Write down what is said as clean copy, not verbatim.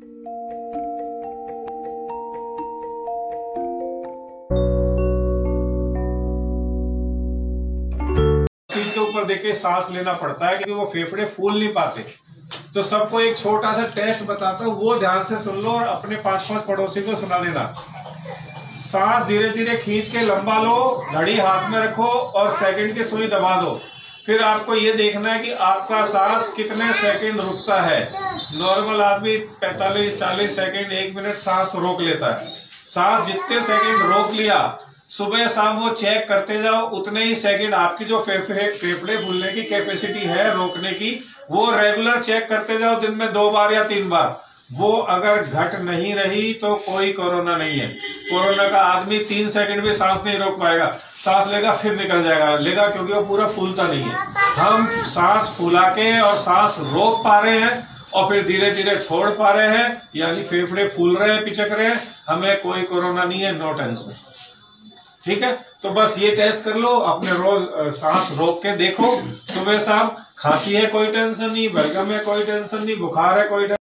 Seat के ऊपर देके सांस लेना पड़ता है क्योंकि वो फेफड़े फूल नहीं पाते। तो सबको एक छोटा सा टेस्ट बताता हूँ, वो ध्यान से सुन लो और अपने 5-5 पड़ोसी को सुना देना। सांस धीरे धीरे खींच के लंबा लो, घड़ी हाथ में रखो और सेकंड की सुई दबा दो। फिर आपको ये देखना है कि आपका सांस कितने सेकंड रुकता है। नॉर्मल आदमी 45-40 सेकंड 1 मिनट सांस रोक लेता है। सांस जितने सेकंड रोक लिया, सुबह शाम वो चेक करते जाओ, उतने ही सेकंड आपकी जो फेफड़े फूलने की कैपेसिटी है रोकने की, वो रेगुलर चेक करते जाओ, दिन में 2 बार या 3 बार। वो अगर घट नहीं रही तो कोई कोरोना नहीं है। कोरोना का आदमी 3 सेकंड भी सांस नहीं रोक पाएगा, सांस लेगा फिर निकल जाएगा, लेगा क्योंकि वो पूरा फूलता नहीं है। हम सांस फूला के और सांस रोक पा रहे हैं और फिर धीरे धीरे छोड़ पा रहे हैं, यानी फेफड़े फूल रहे हैं, पिचक रहे हैं, हमें कोई कोरोना नहीं है, नो टेंशन। ठीक है, तो बस ये टेस्ट कर लो, अपने रोज सांस रोक के देखो सुबह शाम। खांसी है कोई टेंशन नहीं, बलगम है कोई टेंशन नहीं, बुखार है कोई टेंशन